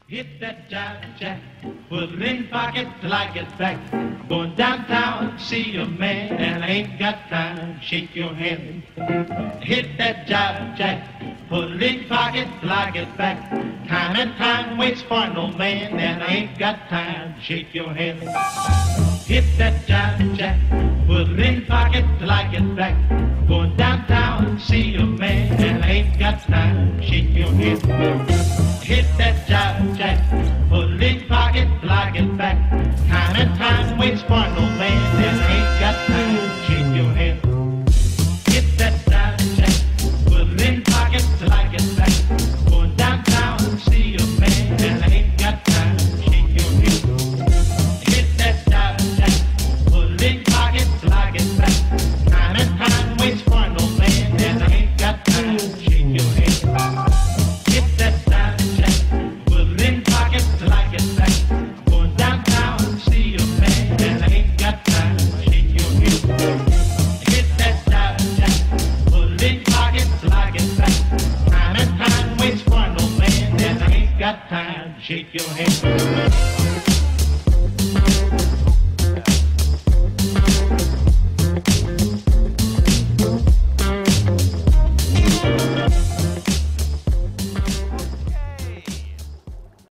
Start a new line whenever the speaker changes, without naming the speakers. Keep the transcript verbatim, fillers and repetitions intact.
Hit that jive jack, put it in pocket till I get back. Going downtown to see a man, and I ain't got time to shake your hand. Hit that jive jack, put it in pocket till I get back. Time and time waits for no man, and I ain't got time to shake your hand. Hit that jive jack, put it in pocket till I get back. Going downtown to see a man, and I ain't got time to shake your hand. Hit that jive jack, put it in pocket till I get back. Time and time waits for no man, and I ain't got time to shake your hand. Hit that jive jack, put it in pocket till I get back. Going downtown to see a man, and I ain't got time to shake your hand. Hit that jive jack, put it in pocket till I get back. Time and time waits for no man, and I ain't got time to shake your hand. Hit that jive jack, put it in pocket till I get back. Going downtown to see a man, and I ain't got time to shake your hand. Hit that jive jack, put it in pocket till I get back. Time and time waits for no man, and I ain't got time to shake your hand.